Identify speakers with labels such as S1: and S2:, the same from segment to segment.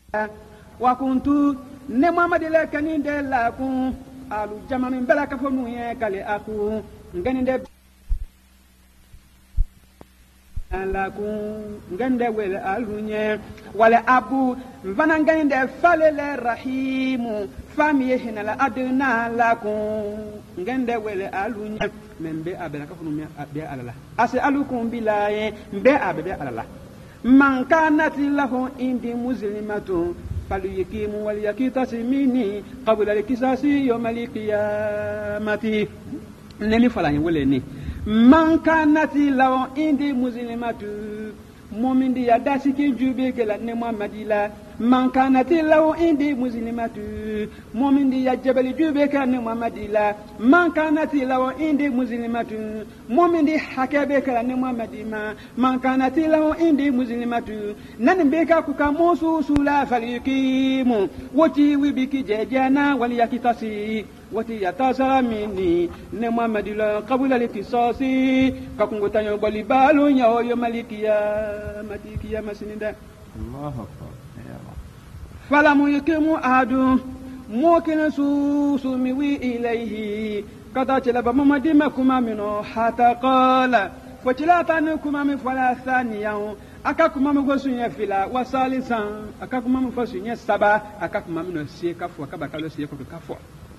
S1: وكنت نمامد لكنين دلاكم آل جمع بلا كفنو يكالي أكو ngende wel alunye wala abu vana ngende falele rahimu fami hina la adna lakum ngende wel alunye membe abela kafunu me abe alala asalukum billahi be abe alala man kanati lahu indi muslimatu falyukimu wal yakitasimini qabla al-kisasi yawm al-qiyamati neni falanye wole ni man kanati law indi muslimatu momindi ya dasiki jube kala ne muhammadila man kanati law indi muslimatu momindi ya jabali jube kala ne muhammadila man kanati law indi muslimatu momindi hakabe kala ne muhammadima man kanati law indi muslimatu nan be ka ku ka musu sula falikimu woti wibiki jejana wal yakitasi wati yatasara mini ne muhammadi la qabula likisasi kakungo tanyo bali balu nyawo yo malikiya matikiya masinida Allahu akbar ya Allah fala muyikimu adu mukina su miwi ilayhi kata chela ba muhammadi makuma mino hata qala fotila tanu kuma mi fala thaniyan akakuma mi gosunya fila wasalisan akakuma mi fosunya saba akakuma mino sie kafu akabakalo sie ko kafu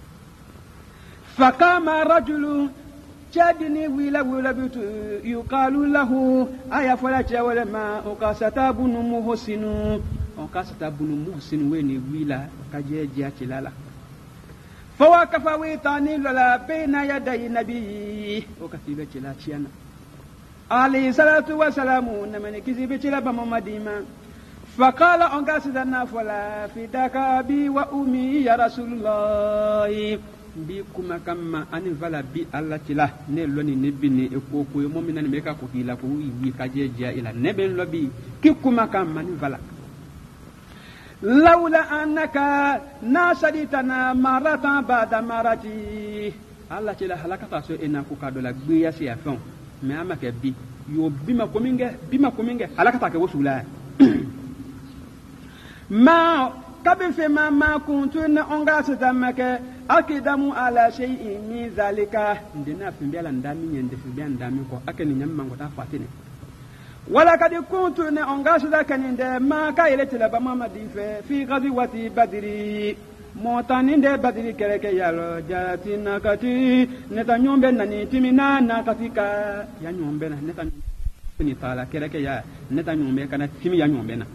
S1: فقام رجل شادني ولا بيت يقال له أيا فلا ولا ما أقاستا بن محسن أقاستا بن محسن وين ويلا كجيجي تلالا فوقف ويتاني للا بين يدي النبي وكتب تلاتيانا عليه الصلاة والسلام نمني كذب تلا بمدينة فقال أقاستا فلا فداك أبي وأمي يا رسول الله bi kuma kama ani vala bi Allah tila ne loni ne bini e ko mo minani me ka ko hila ko wi ka je ja ila ne ben lobi ki kuma kama ni vala laula annaka nasaditana maratan ba'da marati Allah tila halakata so ena ko ka do la gbe ya si afon me ama ke bi yo bima ko minge halakata ke wosula ma kabe fe ma kuntu na onga sedamake akidamu ala shay'in min zalika ndina fimbela ndami nyende fimbela ndami ko akeni nyamma ngota fatine wala kad kuntu na onga sedaka ninde ma ka ile tilaba mamadi fi ghazwati badri motaninde badri kereke yalo jatina kati neta nyombe nani timina na katika ya nyombe na neta ni tala kereke ya neta nyombe kana timi ya nyombe na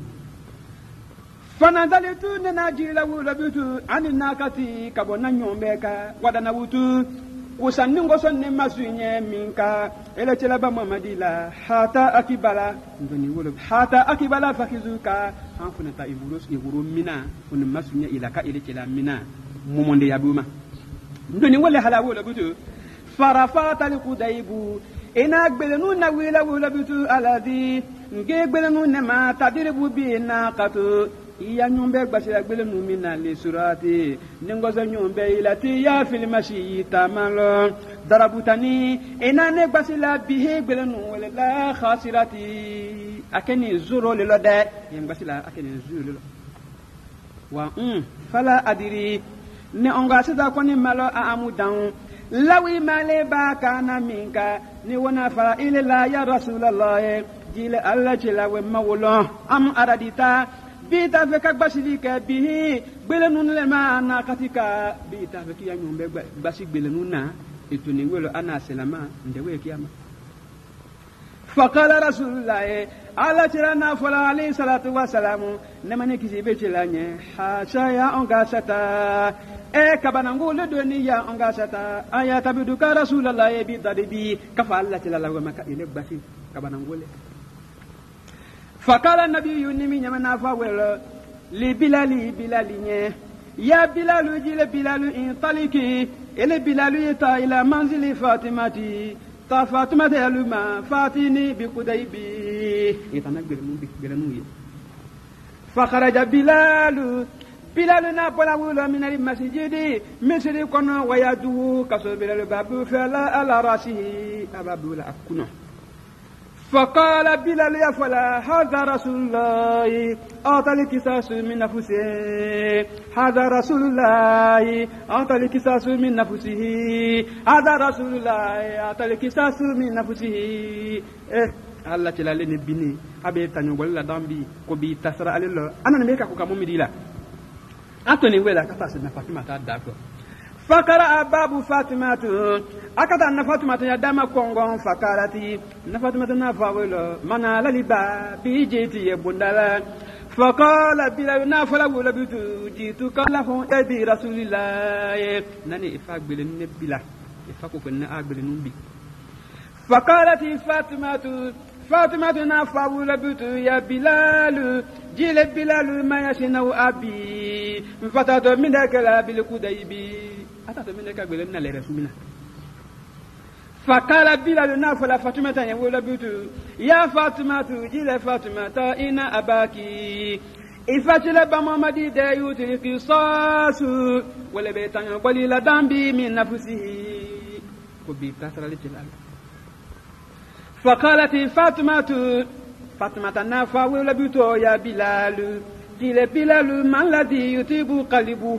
S1: fanazalitu nenajila wulabitu ani nakati kabona nyombeka wadana wutu kusaningo sonne masunye minka ele chelaba mamadila hata akibala ndoni wulub hata akibala fakizuka anfunata iburu mina fun masunye ilaka ele chela mina mumonde yabuma ndoni wole hala wulabitu farafata likudaibu ina gbelenu na wulabitu aladi ngegbelenu ne ma tadiribu bi naqatu iya nyombe gbasira gbele numina le surati ningoza nyombe ilati ya filmashi tamalo darabutani enane gbasila bihe gbele nu wala khasirati akeni zuro le lode gbasila akeni zuro le wa fala adiri ne onga sida koni malo amudan lawi male ba kana minka ni wana fara ila ya rasulullah jile alla jila we mawlo am aradita bita fe kagbasili ke bihi gbelenu le ma na katika bita fe kiya nyombe gbasi gbelenu na etuni welo ana selama ndewe kiyama faqala rasulullah ala tirana fala alayhi salatu wassalamu nemane kizibe tilanye hasha ya ongasata e kabanangu le doniya ongasata aya tabiduka rasulullah bi dadibi kafalla tilala wa maka ile gbasi kabanangu le فقال النبي ينمي نمنا فاول لبلال يا بلال جل بلال انطلقي الى بلال يتا الى منزل فاطمه فاطمه يلما فاتني بقديبي يتنقل من بلنوي فخرج بلال نابلا ولا من المسجد مثل كنا ويدو كسر بلال باب فلا على راسه اباب ولا اكنه فقال بلال يا فلا هذا رسول الله أعطى القصاص من نفسه هذا رسول الله أعطى القصاص من نفسه هذا رسول الله أعطى القصاص من نفسه Allah ci la leni bini abe tanyo wala dambi ko bi tasra alelo anana meka ko kamomi dila atoni wela kata se na Fatima ta dako fakara ababu Fatimatu akata na Fatimatu ya dama kongon fakarati na Fatimatu na fawelo mana laliba bi jeti e bundala fakala bila na fala wala bitu jitu kala hon bi rasulillah nani ifa gbele ne bila ifa ko na agbele numbi fakarati Fatimatu na fawula bitu ya Bilal jile Bilal ma yasina abi mfatato mindakala bil kudaibi atato mindaka gbele na le resumina fakala Bilal na fala Fatimatu ya wala bitu ya Fatimatu jile Fatimata ina abaki ifatila ba Muhammadi da yutil qisasu wala betanga qalila dambi min nafsihi ko bi tasra li tilal فقالت فاطمة نافع ولبتو يا بلال جيل بلال ما الذي يطيب قلبه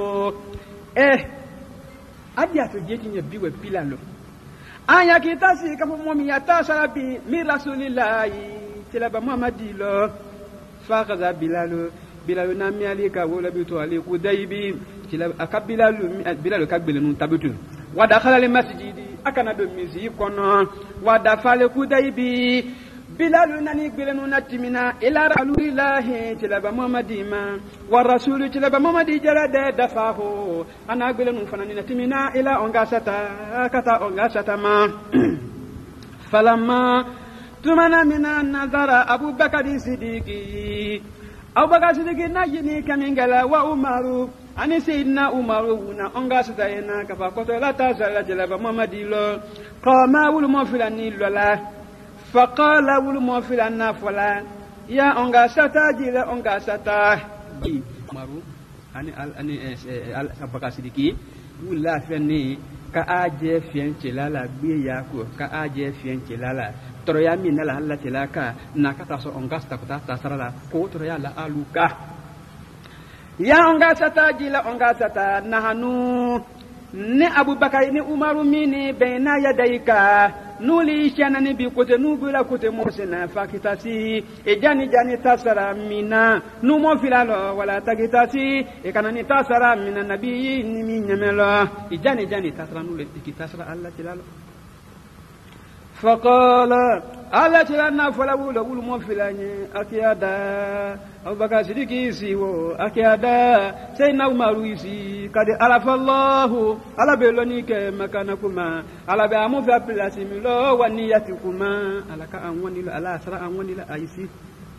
S1: أديات جيتي يبيو بلال أيا كتاسي كفو مومي يتاسر بي من رسول الله تلاب محمد له فأخذ بلال نامي عليك ولبتو عليك ودايبي تلاب بلال كبيل نتابتو ودخل المسجد akana do misi kono wada fale kudaibi Bilal nani gbelenu natimina ila rasulillahi tilaba Muhammadima wa rasulu tilaba Muhammadi jarade dafaho ana gbelenu fanani natimina ila ongasata kata ongasata ma falamma tumana mina nazara Abubakar Siddiqi najini kamingala wa Umaru ani sayyidina Umaru na ongasata yana kafa koto la tazala tilaba Muhammadi lo qama wul mafilani lola faqala wul mafilana fala ya ongasata jila ongasata Umaru ani Abubakar Siddiqi wula feni ka aje fienche lala gbe ya ko ka aje fienche lala toro ya mi nala Allah tilaka na kata so ongasta kota tasarala ko toro ya la aluka ya ongasata jila ongasata nahanu ne Abubakar ni Umaru mini baina yadaika nuli shana ni bi kote nubula kote mosena fakitasi ejani jani tasara mina numo filalo wala tagitasi e kanani tasara mina nabii ni minyamelo ejani jani tasara nule tikitasara Allah tilalo faqala Allah tilana fala wula wulu mo filanye akiada Abubakar Siddiqi siwo akiada sayna Umaru isi kadi alafallahu ala beloni ke makanakuma ala be amu fa place mi lo waniyatukuma ala ka anwani ala asra anwani la aisi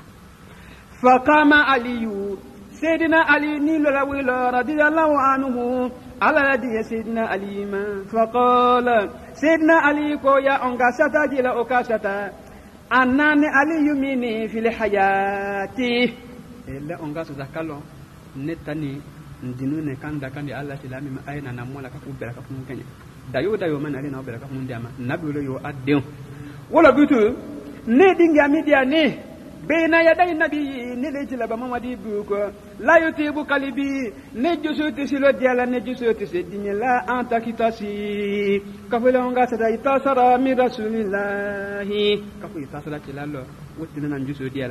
S1: faqama aliyu sayyidina ali ni lo lawilo radiyallahu anhu ala radi sayyidina ali ma faqala sayyidina ali ko ya ongasata jila okasata anani ali yumini fil hayati ella ongasata kalo netani ndinu ne kanda kandi Allah tilami ma ayna namola ka kubera ka funkanya dayo man ali na obera ka mundama nabi yo adde wala bitu ne dinga media ne beena yaday nabi ne le tilaba Muhammadi buko la yutibu kalibi ne jusuti silo diala ne jusuti se dinyela antakitasi kafela ongasata itasara mi rasulillahi kafu itasara tilalo wotina nan jusuti diala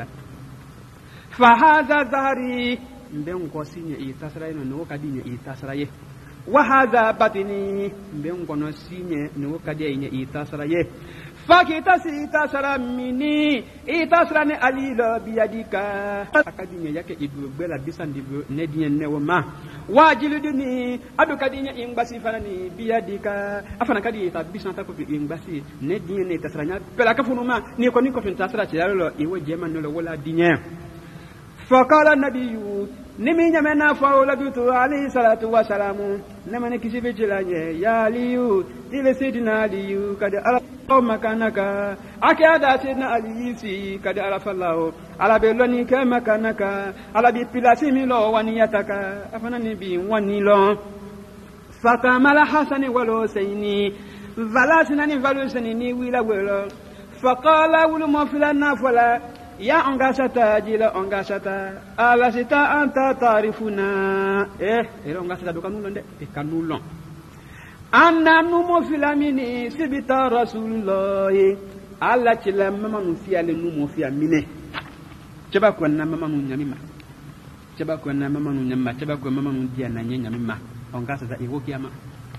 S1: fa hadha zahari mben ko sinye itasra no kadi nye itasra ye wa hadha batini mben ko no sinye no kadi nye itasra ye fakita si itasra mini itasra ne alilo biyadika akadi nye yake ibu bela bisandi ne dinye ne woma wajiluduni adu kadi nye ingbasi fanani biyadika afana kadi ta bisanta ko ingbasi ne dinye ne itasra nya bela ka funuma ni ko itasra ci yalo iwo jema no wala dinye فقال النبي نمي نمنا فاولبت عليه الصلاة والسلام نمنا كسب جلاني يا علي إلى سيدنا علي قد أرى مكانك أكاد سيدنا علي سي قد عرف الله على بلوني كمكانك على ببلاسي ملو ونيتك أفنى نبي ونيلو فكمل حسن ولو سيني فلا سنني فلو سنني ولا ولو فقال ولم فلنا فلا يا أنغاستا جيلا أنغاستا ألا ستا أنت تعرفنا إيه أنغاستا دوكانولون دي كانولون أنا نمو فلاميني سبتا رسول الله ألا تلا ماما نفيا لنمو فيا ميني تباكو أنا ماما نياميما تباكو أنا ماما نيامما تباكو ماما نديانا نياميما أنغاستا إيغو كياما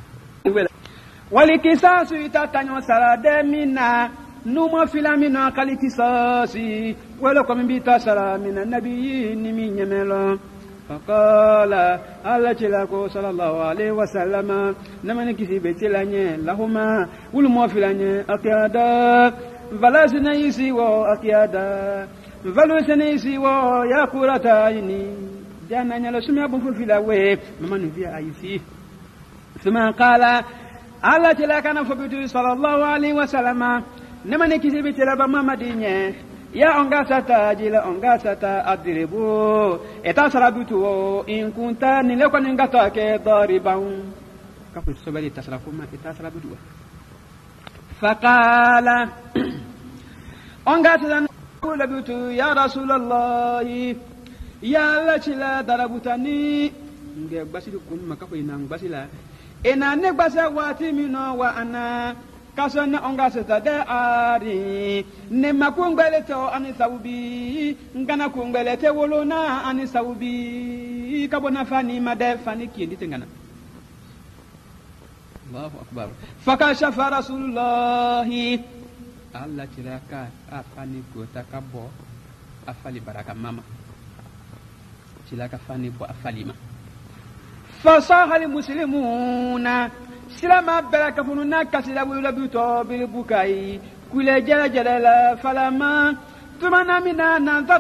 S1: ولكساس يتاتانيو سلا دمينا نوما فيلامينا كالكساسي ولكم بيتا سلا من النبي نمي نميلو فقال الله تلاكو صلى الله عليه وسلم نمني كسي بيتلاني لهما ولمو فيلاني أكيادا فلا سنيسي وأكيادا فلو سنيسي وياكورتايني جانا نيالو سمي أبو فيلاوي مما نفيا أيسي ثم قال الله تلاكا نفبتو صلى الله عليه وسلم نمني كسي بيتلا بما مدينة يا أنغاستا جيلا أنغاستا أدربو إتا سرابتو إن كنت نلقى نغاتا كضاربا كفو السبالي تسرافوما إتا سرابتو فقال أنغاستا نقول يا رسول الله يا لچلا دربتني نغباسي كون مكفو ينغباسي ina ne gbasa wati mino wa ana kasana onga seta de ari ne makungbele to ani saubi ngana kungbele te wolona ani saubi kabona fani made fani kindi tengana Allahu akbar fakashafa rasulullah Allah tilaka afani ko takabo afali baraka mama tilaka fani bo afalima فصاح المسلمون سلام بركة فنونا كسلا ولا بيتو بالبكاي كل جل فلما ثمنا منا ننظر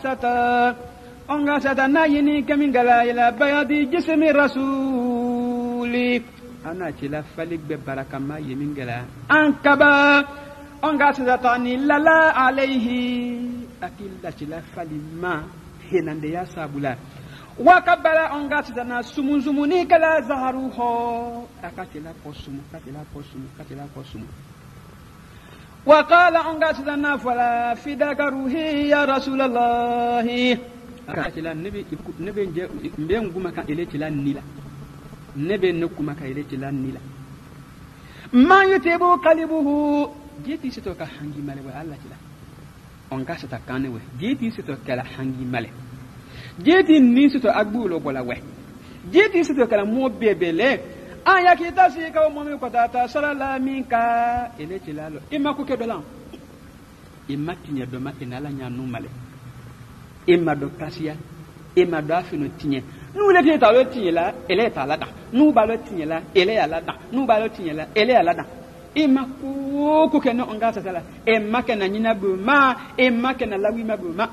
S1: أنغاستا نايني كمن غلا إلى بياض جسم الرسول أنا كلا فلك ببركة ما يمين غلا أنكبا أنغاستا تاني لا عليه أكيد كلا فلما هننديا سابولا wakabala ongasitana sumunzumuni kala zaharuho akatila posumu wakala ongasitana fala fidaka ruhi ya rasulullah akatila nebe nje nguma ka eletila nila nebe nokuma ka eletila nila ma yutibu qalibuhu jeti sito ka hangi male wa Allah tila ongasita kanewe jeti sito kala hangi male jeti nisito agbulo bola we jeti sito kala mo bebele aya kita si ka mo mi ko tata salala minka ele tilalo imma ko kebelan imma tinya do ma inala nya nu male imma do kasia imma do afino tinye nu le ti ta lo tinye la ele ta la da nu ba lo tinye la ele ya la da nu ba lo tinye la ele ya la da imma ko ke no ngasa sala imma ke na nyina bu ma imma ke na lawi ma bu ma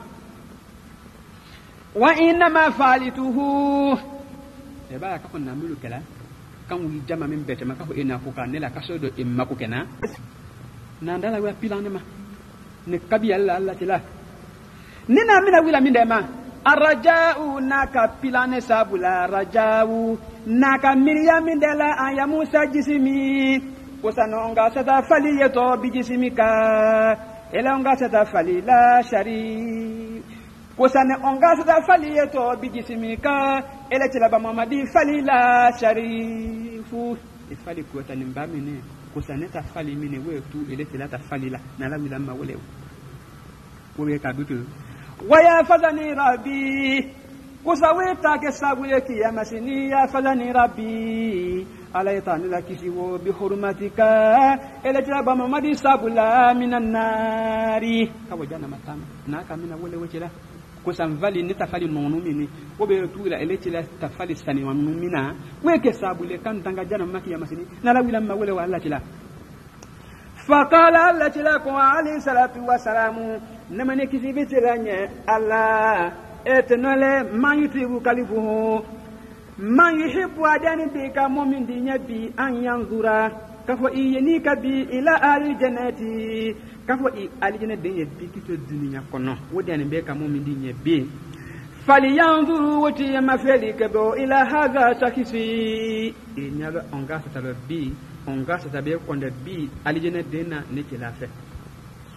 S1: وإنما فعلته إبارة كون نعمل كلا كم ويجمع من بيت ما كهو إنا فوكان نلا كسودو إما كوكنا نندلا ويا بيلان ما نكبي الله تلا ننا منا ويلا من دما الرجاء ناكا بيلان سابولا رجاء ناكا مريا من دلا أيا موسى جسمي وسانونغا ستا فلي يتو بجسميكا إلونغا ستا فلي لا شريك Kosane onga sada fali yeto bijisimika ele tila ba mamadi fali la sharifu e fali ko tani mbamene kosane ta fali mine we tu ele tila ta fali la na la wila ma wole wo ka dutu waya fazani rabbi kosawe ta ke sabule ki ya masini ya fazani rabbi alaytani la kisiwo bi hurmatika ele tila ba mamadi sabula minan nari ka wajana matama na ka mina wole wechela kosan vali ni tafali nonu mini ko be tuila eleti la tafali sani wa numina weke sabule kan tanga jana maki ya masini na la wila ma wala wala tila faqala allati lakum alayhi salatu wa salamu namane kisibe tilanye allah etnole man yutibu kalifuhu man yuhibbu adani bika mu'min dinyabi an yanzura kafo iyeni kabi ila al jannati kafo alijana denye bikito dunya kono wodani be kamo mindi nyebe fali yanzuru wati mafeli kabo ila hadha takisi inyalo ongasa talo bi ongasa tabe konde bi alijana dena ne kilafe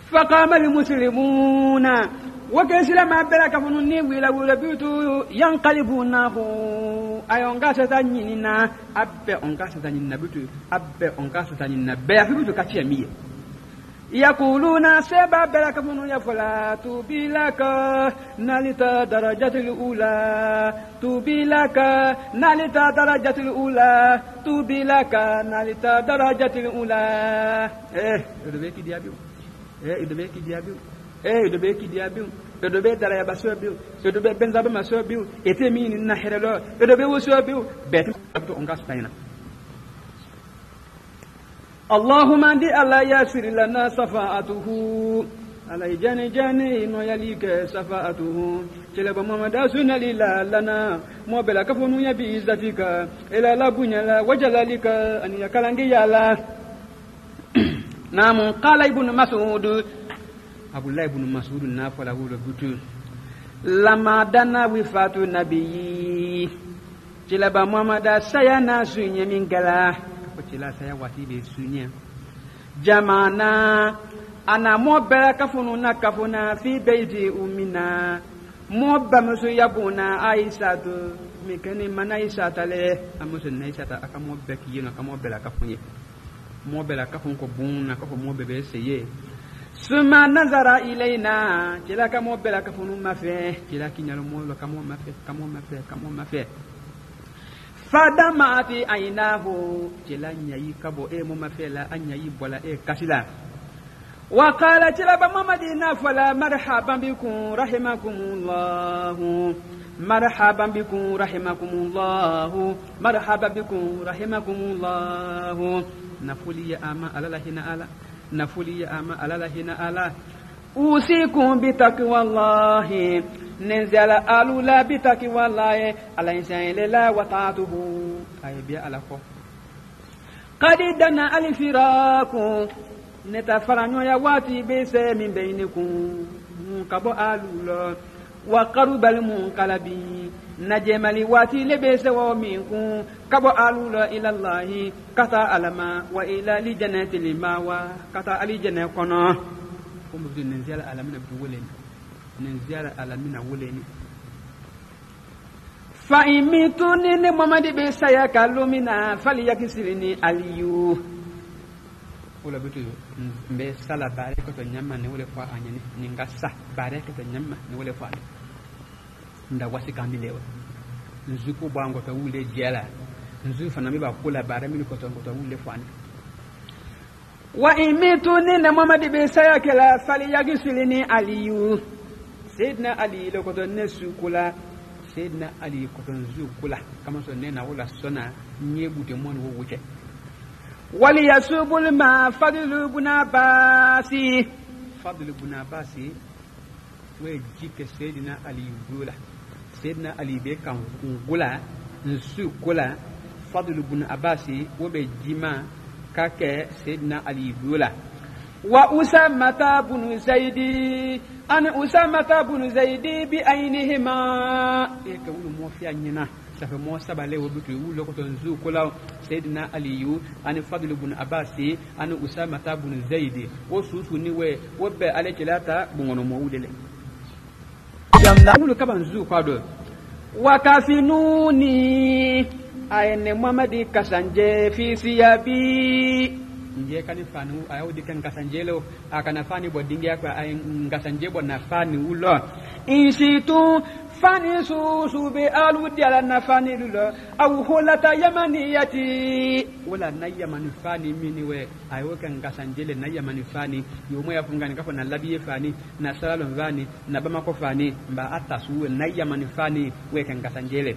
S1: فقام المسلمون وكسل ما بلك فنني ولا بيتو ينقلبونه أيونغا ستانينا أبى أونغا ستانينا بيتو أبى أونغا ستانينا بيا بيتو كاتيمية يقولون سبب بلك فنن يفلا توبي لك نالتا درجة الأولى توبي لك نالتا درجة الأولى توبي لك نالتا درجة الأولى يدبيكي ديابيو يدبيكي ديابيو يدبيكي ديابيو يدبي درايا باسوبيو يدبي بنزابا ماسوبيو يتمين نحرلو يدبي وسوبيو بيت أونغا ستاينا اللهم عندي الله يسر لنا صفاءته على جاني جاني إنه يليك صفاءته جلب محمد سنة لنا موبلا كفون يبي عزتك إلى لبنيا لا وجلالك أن يكلنجي يالا نعم قال ابن مسعود أبو الله ابن مسعود نافله لبتو لما دنا وفاة النبي جلب محمد سينا سنة من قلا kila saya wati be sunya jamana ana mobela kafuna kafuna fi baiti ummina mobba musu yabuna aisatu mikani mana aisata le amusu naisata akamobbe kiyino akamobela kafunye mobela kafun ko bunna ko mobbe be seye suma nazara ilaina kila kamobela kafunu mafe kila kinyalo molo kamo mafe fadamati ainahu jela nyayi kabo mo mafela anyayi bola kasila wa qala jela ba mamadina fala marhaban bikum rahimakumullah marhaban bikum rahimakumullah marhaban bikum rahimakumullah nafuli ya ama alalahina ala nafuli ya ama alalahina ala usikum bitaqwallahi نزل ألولا بتك والله على إنسان لله وطاعته أي بيا ألفو قد دنا الفراق نتفرن يا واتي بيس من بينكم كبو ألولا وقرب المنقلب نجم لواتي لبيس ومنكم كبو ألولا إلى الله كتا ألما وإلى لجنة الماوى كتا لجنة كنا هم بدون نزل ألمنا بدولين نزيارة علمنا وليني فإميتوني محمد بسيا كالومنا فليكسرني عليو ولا بتو بسالة بارك تنيما نقول فا أني نعكسا بارك تنيما نقول فا ndawasi kambilewa nzuku bango ta wule jela nzu fana mi ba kula bare mi ko ton ko ta wule fani wa imituni na Muhammad be saya kala fali yagisulini aliyu Sayyidina Ali lo ko ton nesu kula Sayyidina Ali ko ton zu kula kama so nena wala sona nyebute mon wo wuce wali yasubul ma fadlu bunabasi we jike Sayyidina Ali gula Sayyidina Ali be kan gula nsu kula fadlu bunabasi wo be jima kake Sayyidina Ali gula wa usamata bunu zaidi an usamata bunu zaidi bi ainihima e ka wulu mo fi anyina safa mo sabale wo butu wulo ko ton zu kula Sayyidina Ali an fadlu bunu abasi an usamata bunu zaidi wo susu ni we wo be alekilata bungono mo wudele jamna wulu kaban zu kwado wa kafinuni ayne Muhammadi kasanje fi siyabi nje kani fanu ayo dikan kasanjelo akana fani bodingia kwa ay ngasanje bo na fani ulo insitu fani susu be alu diala na fani lulo aw hulata yamaniyati wala na yamani fani mini we ayo kan kasanjele na yamani fani yomo ya fungani kafa na labiye fani na salon fani na bama ko fani mba atasu na yamani fani we kan kasanjele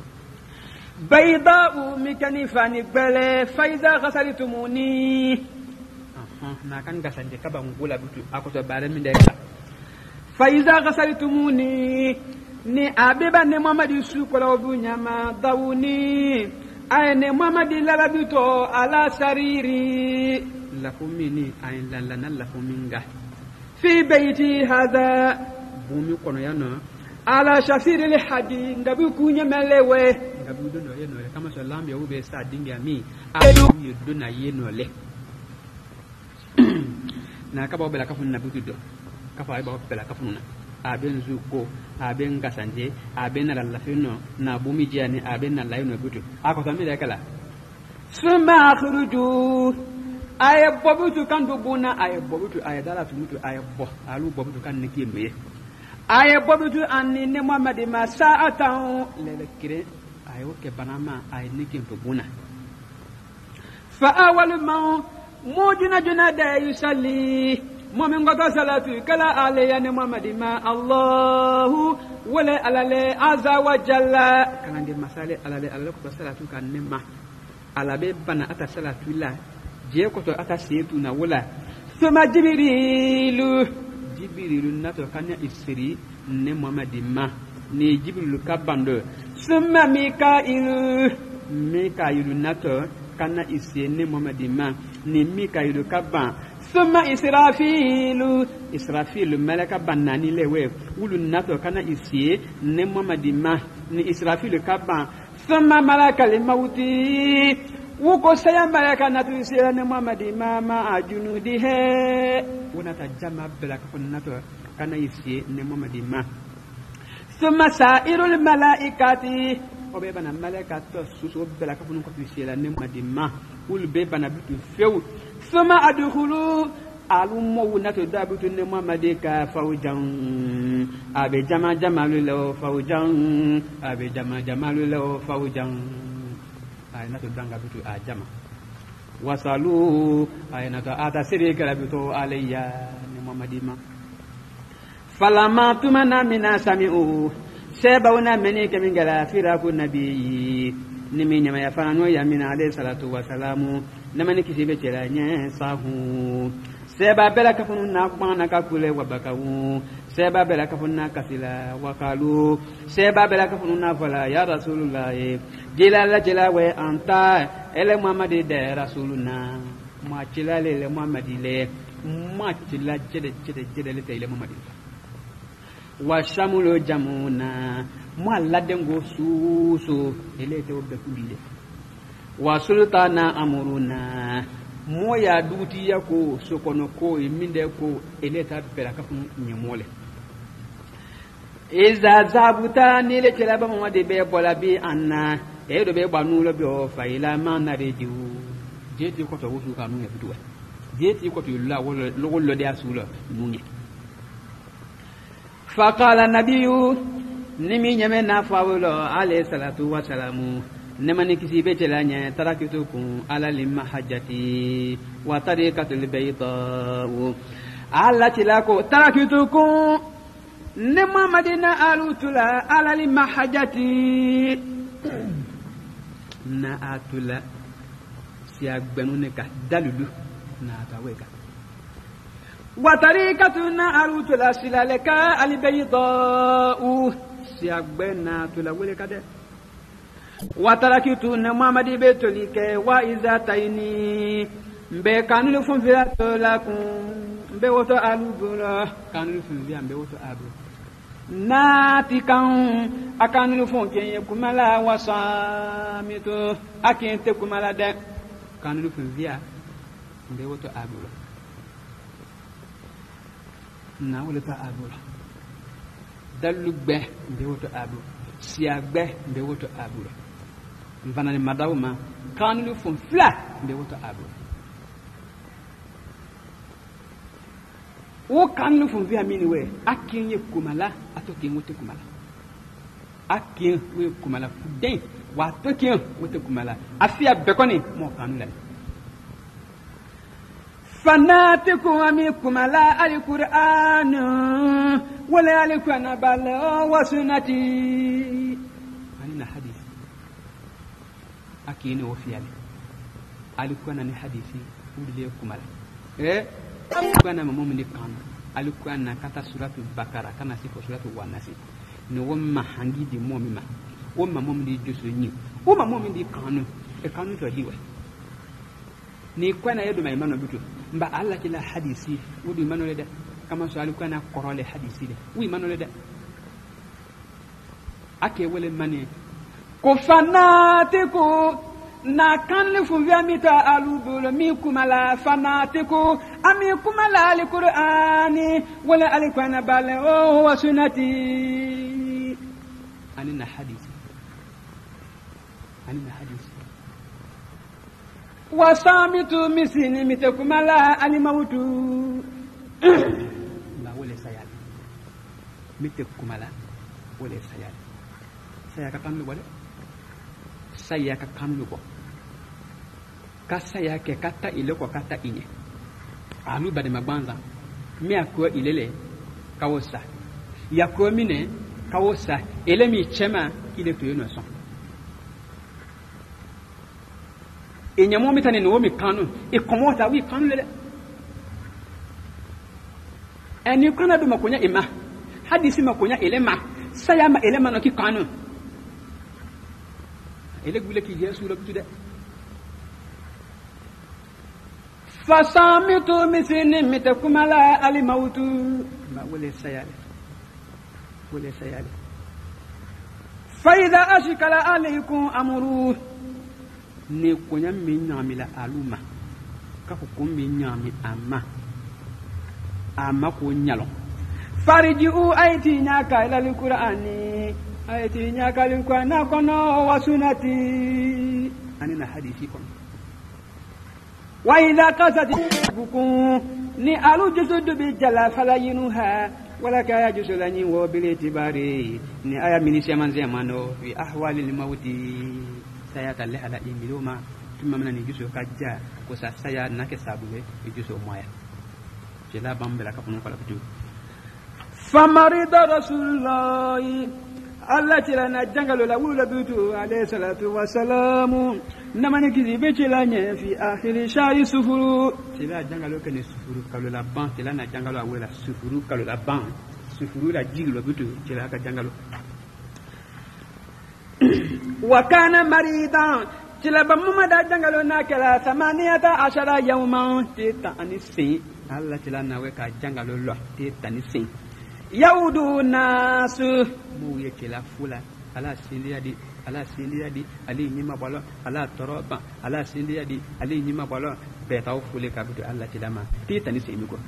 S1: بيضاء مكاني فاني بله فاذا غسلتموني na kan gasanje kaba ngula bitu akoto bare mi ndeka faiza غسلتموني ni abiba ne Muhammad su ko lawu nyama dawuni ay ne Muhammad la bito ala sariri la fumini ay lana la fuminga fi bayti hada bumi kono yano ala shafiril hadi ndabu kunya melewe ngabu do no yeno le kama so lambe wo be sa dinga mi ayu do na yeno le na ka ba bela ka funna butu do ka fa ba bela ka funna aben zuko aben kasanje aben na lafino na bumi jiani aben na layno butu ako tambi da kala summa akhruju ay bobutu kan do bona ay bobutu ay dala tumutu ay bo alu bobutu kan ne kimbe ay bobutu anni ne Muhammad ma sa'atan lele kire ay woke banama ay ne kimbe bona fa awal ma mujina junada yusalli mu'min qata salatu kala alayya ne Muhammad ma Allahu wala alale azza wa jalla kan ngi masale alale ko salatu kan ne ma alabe bana ata salatu la je ko to ata setu na wala suma jibrilu nato kanya isri ne Muhammad ma ni jibrilu kabando suma mikailu nato kana isi ne Muhammad ma ni mikailu kaban suma israfilu malaka banani lewe wulu nato kana isi ne Muhammad ma ni israfilu kaban suma malaka limauti wuko saya malaka natu sira ne Muhammad mama ajunudi he wonata jama belaka ko nato kana isi ne Muhammad ma summa sa'irul malaikati obe bana malaika to susu belaka ko sira ne Muhammad ma wul be bana bitu few summa adkhulu alumu nato dabitu ne Muhammad ka fawjan abe jama jamalu law fawjan abe jama jamalu law fawjan ay nato danga bitu a jama wasalu ay nato ata siri kala bitu alayya ni Muhammadima falama tumana mina sami'u sebawna meni kamingala firaku nabiyyi ni minya ya fanano ya mina alayhi salatu wasalamu namani kisibe celanya sahu seba bela kafunu na kwana kakule wabakawu seba bela kafunu kasila wakalu seba bela kafunu na fala ya rasulullah jila we anta ele Muhammad de rasuluna ma jila le Muhammad le ma jila jede le tele Muhammad wa shamulu jamuna ma ladengo suso ele te obbe kulile wa sultana amuruna moya duti yako sokono ko iminde ko eleta bela kafun nyemole iza zabuta ni le kelaba mo de be bola bi anna e do be banu lo bi o fa ila man na reju jeti ko to wusu kanu ne bitu jeti ko to la lo de asula nuni fa qala nabiyyu nimi nyame na fawlo alayhi salatu wa salamu nemani kisibe celanya tarakitukum ala limahajati wa tariqatul bayda alla tilako tarakitukum nema madina alutula ala limahajati na atula siagbenu ne ka dalulu na ataweka wa tariqatuna alutula silaleka albayda siagbena tula wele kade watarakitu na Muhammad betolike wa iza taini mbe kanulu funvira tolakum mbe woto alubula kanulu funvira mbe woto abu nati kan akanulu funkenye kumala wasamito akente kumala de kanulu funvira mbe woto abu na woto abu dalugbe mbe woto abu siagbe mbe woto abu mvanani madawma kanulu fun fla mbe woto abu o kanulu fun via mini we akinye kumala atoke wote kumala akin we kumala fuden wa toke wote kumala afia bekoni mo kanula fanatiku ami kumala alquran wala alquran bala wa sunnati anina hadith akini ofiyale alikuwa na hadithi udile kumala kana mamumni kan alikuwa na kata suratu bakara kana sifa suratu wanasi ni wamma hangidi momima wamma momdi jusunyi wamma momdi kanu e kanu to diwa ni kwana yedo mai mano bitu mba alla kila hadisi wudi mano leda kama so alikuwa na korole hadisi de wi mano leda ake wele mane ko fanatiku na kan le fu via mita alubul mi kumala fanatiku ami kumala alqur'ani wala alqana bal wa sunnati anina hadith wasamitu misini mitakumala alimautu la wala sayal mitakumala wala sayal sayaka kamlu wala sayaka kamlu ko kasa yake kata ile kwa kata inye alu bade magbanza mi akwa ilele kawosa yakwa mine kawosa ele mi chema ile to no so enyamo mitane no mi kanu e komota wi kanu lele eni kana do makonya ima hadisi makonya elema sayama elema no ki kanu ele gule ki yesu la tude fasamitu misini mitakumala alimautu ma wala sayale faida ashkala alaykum amru ne konya min nyamila aluma ka ko min nyami amma ko nyalo farji'u ayti nyaka ila alqur'ani ayti nyaka alqur'ana kono wa sunnati anina hadisi kono wa idha qasat bukum ni alu jusudu bi jala falayinuha wala kaya jusulani wa bil itibari ni aya minisia manzemano fi ahwalil mauti sayata lehala imiluma tumamna ni jusu kajja ko sa saya nake sabule jusu moya jela bambela ka punu kala fitu famarida rasulullah allati lana jangalo la wula bitu alayhi salatu wassalamu namani kizibe chilanye fi akhir shari sufuru tila jangalo kene sufuru kalola ban tila na jangalo awela sufuru kalola ban sufuru la jiglo bitu tila ka jangalo wa kana maridan tila ba mumada jangalo na kala 18 yawman tita anisi alla tila na we ka jangalo lo tita anisi yaudu nasu mu yake la fula ala sindiyadi ali nyima bolo ala toroba ala sindiyadi ali nyima bolo betaw fule ka bitu alla tilama titani semi ko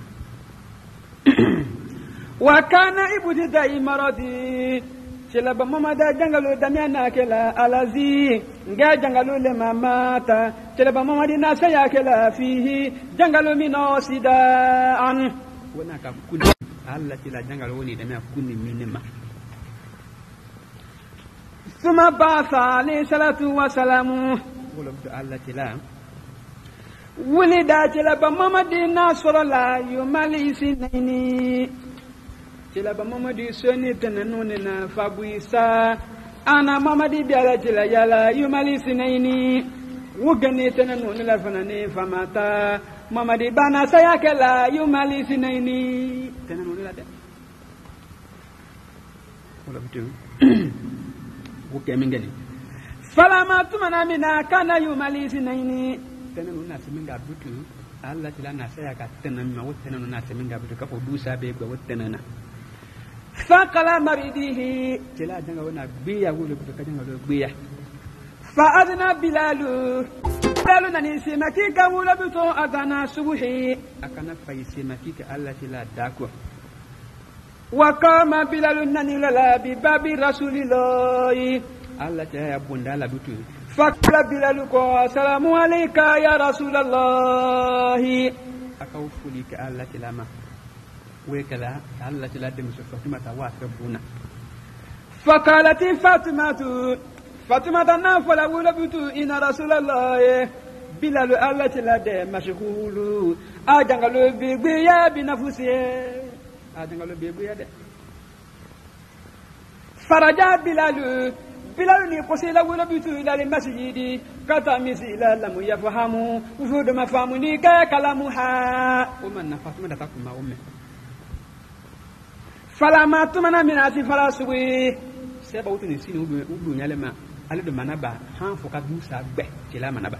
S1: wa kana ibudi dai maradi sila ba mama da jangalo damiana kala alazi nga jangalo le mamata sila ba mama dina saya kala fihi jangalo mino sidaan wana ka kudi alla tila jangalo woni dana kunni minima suma basa alayhi salatu wa salamu wala alla tila wulida tila ba mamadina sorola yumali sinaini tila ba mamadi soni tananune na fabuisa ana mamadi biala tila yala yumali sinaini wugani tananune la fanane famata mamadi bana sayakela yumali sinaini tananune la de wala bitu ukemingeni falama tumana mina kana yumali sinaini tananune na siminga bitu alla tila na sayaka tananuna wotananuna na siminga bitu kafo dusa be gwa wotanana faqala maridihi tila janga wona biya wulu bitu kajanga do biya fa adna bilalu bilalu nani simaki gawula bitu adana subuhi akana faisi makika alla tila dako wa kama bilalu nani lala bi babi rasulillahi alla taya bundala bitu faqala bilalu ko assalamu alayka ya rasulallahi akawfulika alla tilama wekala alla tila dem so fatima ta wa kabuna faqalat fatima na fala wala bitu ina rasulallahi bilalu alla tila de mashghulu ajangalo bi ya bi nafusi ajangalo bi ya de faraja bilalu ni kosila wala bitu ila masjidi kata misila lam yafahamu ufudu mafamu ni ka kalamuha umman fatima da takuma umme falama tumana minati fala suwi seba utuni sini udu nyalema ale de manaba han foka dusa gbe tila manaba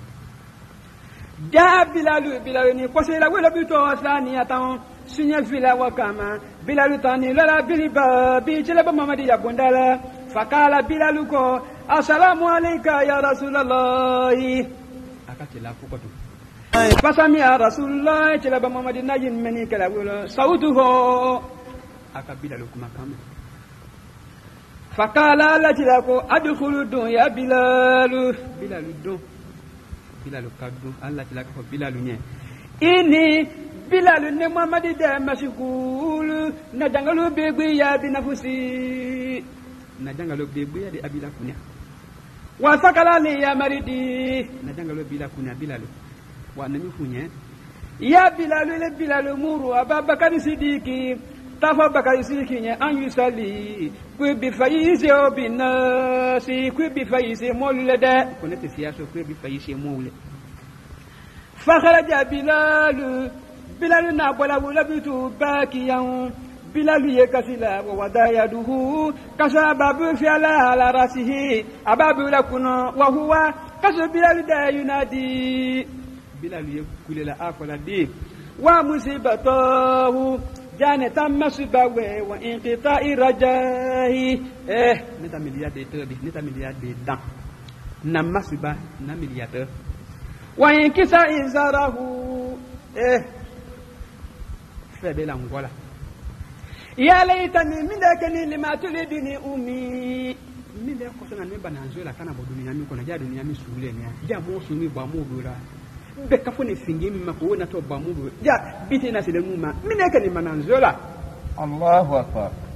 S1: ja bilalu ni kosila wala bitu asani atan sunya fila wakama bilalu tani lala biliba bi tila ba mamadi ya gondala fakala Bilal ko assalamu alayka ya Rasulullah akati la ko to fasami ya Rasulullah tila ba Muhammadin najin meni kala wala sautuhu aka Bilal kuma kam fakala la tila ko adkhulu dun ya Bilal Bilal kaddu Allah tila ko Bilal nye ini Bilal ne Muhammadi de mashghul na jangalu begbe ya binafusi na jangalu begbe ya de abila kunya wa sakala li ya maridi na jangalu bila kunya Bilal wa nami kunya ya Bilal le Bilal muru Abubakar Sidiki tafa Bakar Sidiki nya an yusali ku bi fayise o binasi ku bi fayise molule de ko ne te siyaso ku bi fayise molule fa kharaja Bilal na bola wala bitu bakiyan Bilal yakasila wa wadayaduhu kasababu fi ala rasihi ababu lakuna wa huwa kasu Bilal da yunadi Bilal yakulela akola di wa musibatahu janatan masibawe wa inqita'i rajahi neta milliardaire bi neta milliardaire dan na masiba na milliardaire wa inkisa izarahu febela ngola ya laitani mindakani lima tulidini ummi minde ko sona ne bananzola kana bo dunia mi ko na ja dunia mi sule ne ja mo sumi ba mo dora be ka fone fingi mi mako na to ba mo ja bitina sile muma mindakani mananzola
S2: Allahu akbar